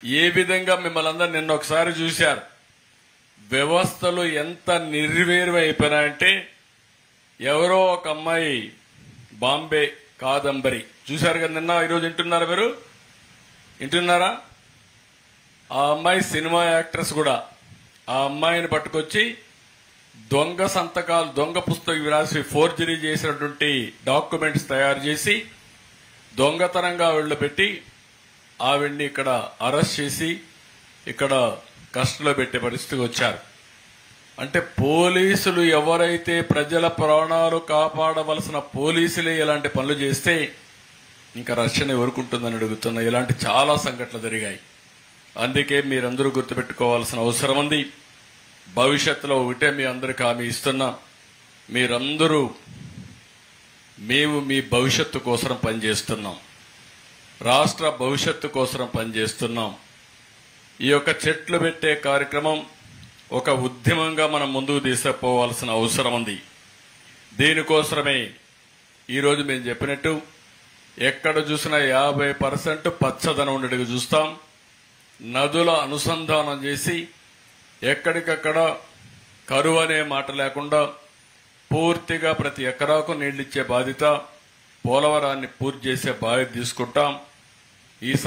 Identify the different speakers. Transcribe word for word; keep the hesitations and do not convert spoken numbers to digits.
Speaker 1: ఏ విధంగా మిమ్మల్ని అందరూ నిన్న ఒకసారి చూశారు. వ్యవస్థలు ఎంత నిర్వీర్యం అయిపోయినాయంటే ఎవరో ఒక అమ్మాయి బాంబే కాదంబరి చూశారు కదా నిన్న. ఈరోజు వింటున్నారా మీరు? వింటున్నారా? ఆ అమ్మాయి సినిమా యాక్ట్రెస్ కూడా. ఆ అమ్మాయిని పట్టుకొచ్చి దొంగ సంతకాలు దొంగ పుస్తకం రాసి ఫోర్జరీ చేసినటువంటి డాక్యుమెంట్స్ తయారు చేసి దొంగతనంగా వీళ్ళు పెట్టి ఆవిడ్ని ఇక్కడ అరెస్ట్ చేసి ఇక్కడ కస్టడీలో పెట్టే పరిస్థితికి వచ్చారు. అంటే పోలీసులు ఎవరైతే ప్రజల ప్రాణాలు కాపాడవలసిన పోలీసులే ఇలాంటి పనులు చేస్తే ఇంకా రక్షణ ఎవరుకుంటుందని అడుగుతున్నా. ఇలాంటి చాలా సంఘటనలు జరిగాయి. అందుకే మీరందరూ గుర్తుపెట్టుకోవాల్సిన అవసరం ఉంది. భవిష్యత్తులో ఒకటే మీ అందరికీ హామీ ఇస్తున్నా, మీరందరూ మేము మీ భవిష్యత్తు కోసం పనిచేస్తున్నాం, రాష్ట్ర భవిష్యత్తు కోసం పనిచేస్తున్నాం. ఈ యొక్క చెట్లు పెట్టే కార్యక్రమం ఒక ఉద్యమంగా మనం ముందుకు తీసుకుపోవాల్సిన అవసరం ఉంది. దీనికోసమే ఈరోజు మేము చెప్పినట్టు ఎక్కడ చూసినా యాభై పర్సెంట్ పచ్చదనం ఉండేట్టుగా చూస్తాం. నదుల అనుసంధానం చేసి ఎక్కడికక్కడ కరువు అనే మాట లేకుండా పూర్తిగా ప్రతి ఎకరాకు నీళ్లిచ్చే బాధ్యత, పోలవరాన్ని పూర్తి చేసే బాధ్యత తీసుకుంటాం. ఈ